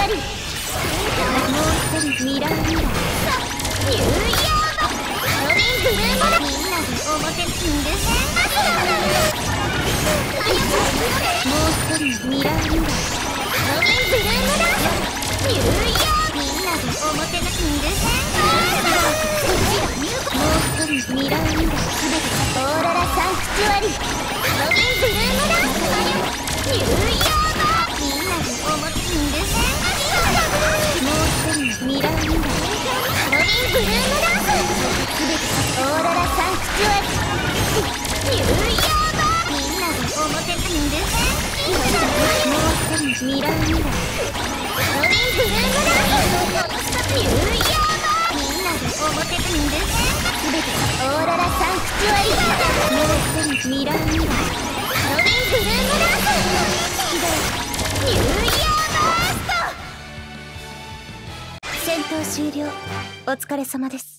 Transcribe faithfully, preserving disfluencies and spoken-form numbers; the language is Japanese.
リー。もう一人ミラーミラー。ニューイヤーのハロウィンブルーマラ。みんなで表にいるもう一人ミラーミラー。ハロウィンブルーマラ。ニューイヤー。みんなで表にいるもう一人ミラーミラー。すべてオーロラサンクチュアリー。ハロウィンブルーマラ。ニューイヤーのみんなで表にいるもう一人ミラーミラー。ハロウィンブルーマラ。すべてオーロラサンクチュアリー。ニューイヤーのみんなで表にいるもう一人ミラーミラー。ハロウィンブルーマラ。ニューイヤーのみんなで表にいるすべてオーロラサンクチュアリー。もう一人ミラーミラー。ハロウィンブルーマラ。好きだよニューイヤーの戦闘終了。お疲れ様です。